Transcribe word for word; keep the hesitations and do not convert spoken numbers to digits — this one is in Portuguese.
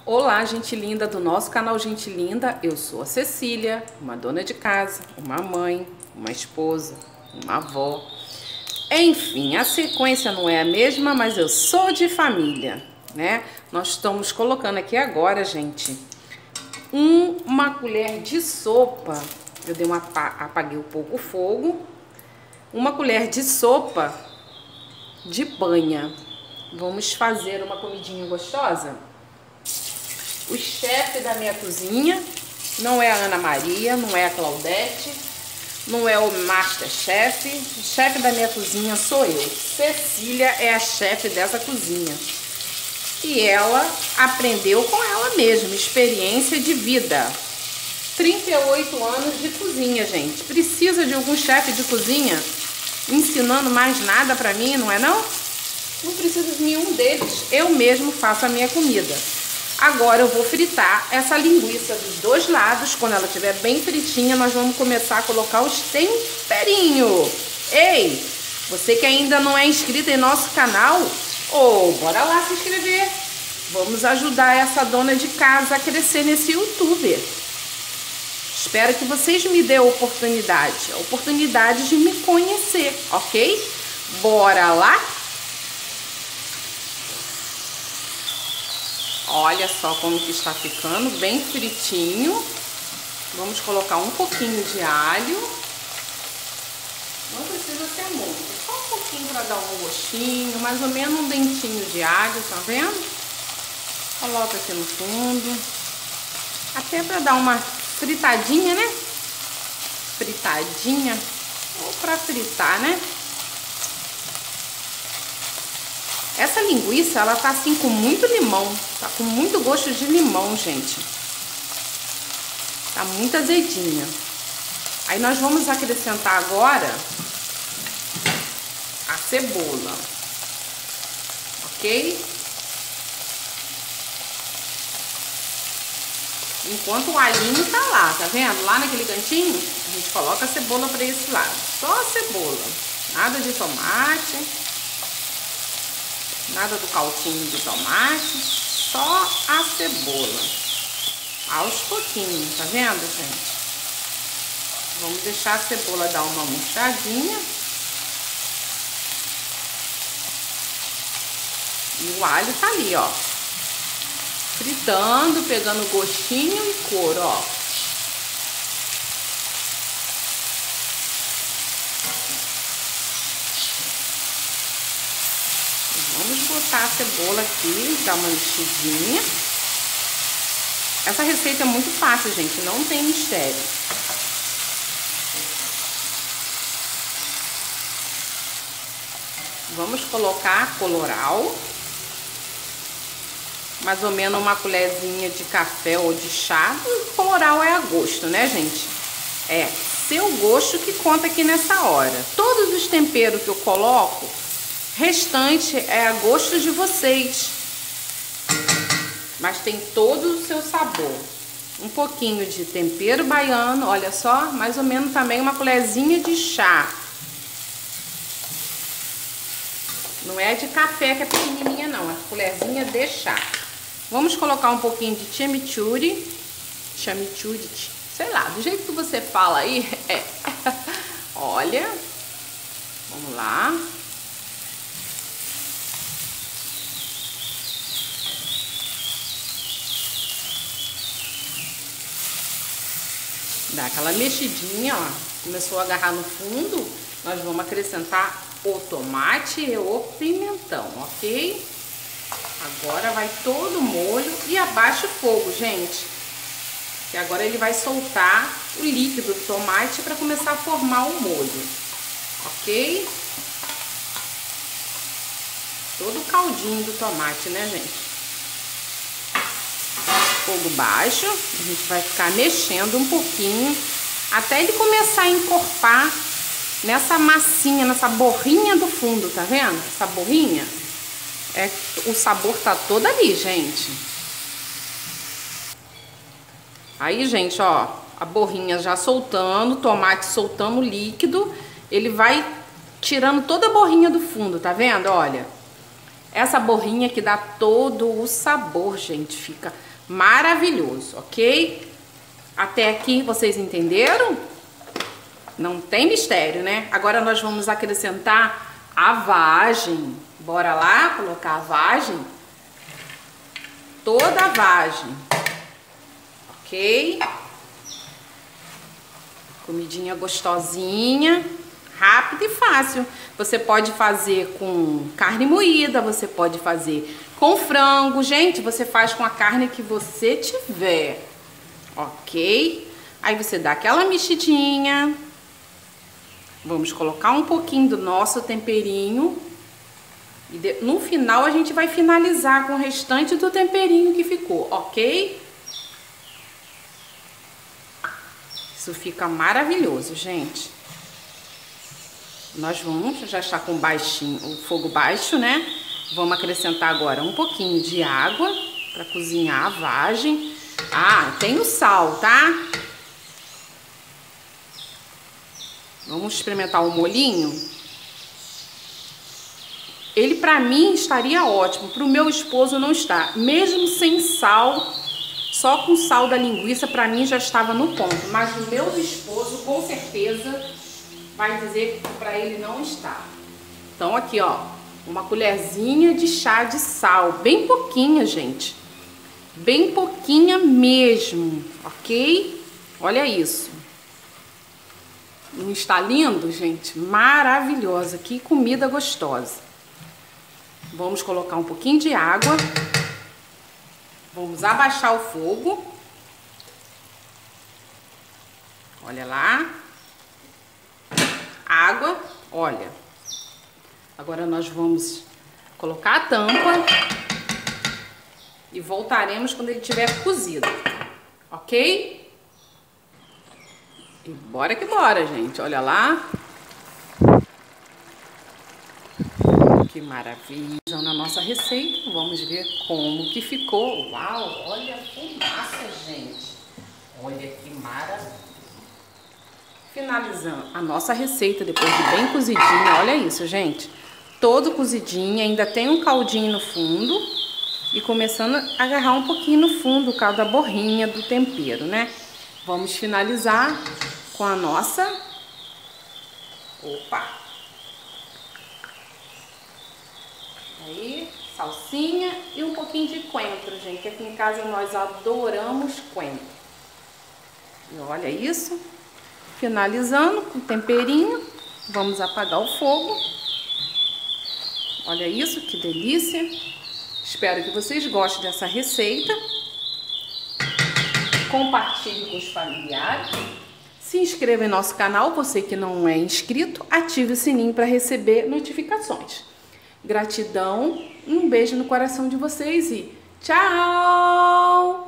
Olá, gente linda do nosso canal Gente Linda. Eu sou a Cecília, uma dona de casa, uma mãe, uma esposa, uma avó. Enfim, a sequência não é a mesma, mas eu sou de família, né? Nós estamos colocando aqui agora, gente, um, uma colher de sopa. Eu dei uma, apaguei um pouco o fogo. Uma colher de sopa de banha. Vamos fazer uma comidinha gostosa? O chefe da minha cozinha não é a Ana Maria, não é a Claudete, não é o Masterchef. O chefe da minha cozinha sou eu. Cecília é a chefe dessa cozinha. E ela aprendeu com ela mesma, experiência de vida. trinta e oito anos de cozinha, gente. Precisa de algum chefe de cozinha ensinando mais nada pra mim, não é não? Não preciso de nenhum deles. Eu mesmo faço a minha comida. Agora eu vou fritar essa linguiça dos dois lados. Quando ela estiver bem fritinha, nós vamos começar a colocar os temperinhos. Ei, você que ainda não é inscrito em nosso canal, oh, bora lá se inscrever. Vamos ajudar essa dona de casa a crescer nesse YouTube. Espero que vocês me dêem a oportunidade, a oportunidade de me conhecer, ok? Bora lá? Olha só como que está ficando, bem fritinho. Vamos colocar um pouquinho de alho. Não precisa ser muito, só um pouquinho para dar um gostinho, mais ou menos um dentinho de alho, tá vendo? Coloca aqui no fundo, até para dar uma fritadinha, né? Fritadinha, ou para fritar, né? Essa linguiça, ela tá assim com muito limão, tá com muito gosto de limão, gente. Tá muito azedinha. Aí nós vamos acrescentar agora a cebola, ok? Enquanto o alhinho tá lá, tá vendo? Lá naquele cantinho, a gente coloca a cebola para esse lado. Só a cebola, nada de tomate. Nada do caldinho de tomate, só a cebola. Aos pouquinhos, tá vendo, gente? Vamos deixar a cebola dar uma murchadinha. E o alho tá ali, ó. Fritando, pegando gostinho e cor, ó. Vamos botar a cebola aqui, dar uma mexidinha. Essa receita é muito fácil, gente, não tem mistério. Vamos colocar colorau. Mais ou menos uma colherzinha de café ou de chá. O colorau é a gosto, né, gente? É seu gosto que conta aqui nessa hora. Todos os temperos que eu coloco, restante é a gosto de vocês, mas tem todo o seu sabor. Um pouquinho de tempero baiano, olha só, mais ou menos também uma colherzinha de chá. Não é de café que é pequenininha não, é colherzinha de chá. Vamos colocar um pouquinho de chimichurri, chimichurri, sei lá, do jeito que você fala aí, é. Olha, vamos lá. Dá aquela mexidinha, ó, começou a agarrar no fundo, nós vamos acrescentar o tomate e o pimentão, ok? Agora vai todo o molho e abaixa o fogo, gente, que agora ele vai soltar o líquido do tomate para começar a formar o molho, ok? Todo o caldinho do tomate, né, gente? Fogo baixo, a gente vai ficar mexendo um pouquinho até ele começar a encorpar nessa massinha, nessa borrinha do fundo, tá vendo? Essa borrinha, é, o sabor tá todo ali, gente. Aí, gente, ó, a borrinha já soltando, o tomate soltando o líquido, ele vai tirando toda a borrinha do fundo, tá vendo? Olha, essa borrinha que dá todo o sabor, gente, fica maravilhoso, ok? Até aqui vocês entenderam? Não tem mistério, né? Agora nós vamos acrescentar a vagem. Bora lá colocar a vagem? Toda a vagem, ok? Comidinha gostosinha, rápida e fácil. Você pode fazer com carne moída, você pode fazer com frango. Gente, você faz com a carne que você tiver, ok? Aí você dá aquela mexidinha. Vamos colocar um pouquinho do nosso temperinho. E de, no final a gente vai finalizar com o restante do temperinho que ficou, ok? Isso fica maravilhoso, gente. Nós vamos, já está com baixinho, o fogo baixo, né? Vamos acrescentar agora um pouquinho de água para cozinhar a vagem. Ah, tem o sal, tá? Vamos experimentar o molhinho. Ele para mim estaria ótimo, para o meu esposo não está. Mesmo sem sal, só com sal da linguiça para mim já estava no ponto. Mas o meu esposo com certeza vai dizer que para ele não está. Então aqui ó, uma colherzinha de chá de sal, bem pouquinha, gente. Bem pouquinha mesmo, ok? Olha isso. Não está lindo, gente? Maravilhosa, que comida gostosa. Vamos colocar um pouquinho de água. Vamos abaixar o fogo. Olha lá. Água, olha. Agora nós vamos colocar a tampa e voltaremos quando ele tiver cozido, ok? E bora que bora, gente. Olha lá. Que maravilha. Na nossa receita, vamos ver como que ficou. Uau, olha a fumaça, gente. Olha que maravilha. Finalizando a nossa receita, depois de bem cozidinha, olha isso, gente. Todo cozidinho, ainda tem um caldinho no fundo. E começando a agarrar um pouquinho no fundo, o caldo da borrinha do tempero, né? Vamos finalizar com a nossa... Opa! Aí, salsinha e um pouquinho de coentro, gente. Aqui em casa nós adoramos coentro. E olha isso. Finalizando com temperinho. Vamos apagar o fogo. Olha isso, que delícia. Espero que vocês gostem dessa receita. Compartilhe com os familiares. Se inscreva em nosso canal, você que não é inscrito, ative o sininho para receber notificações. Gratidão, um beijo no coração de vocês e tchau!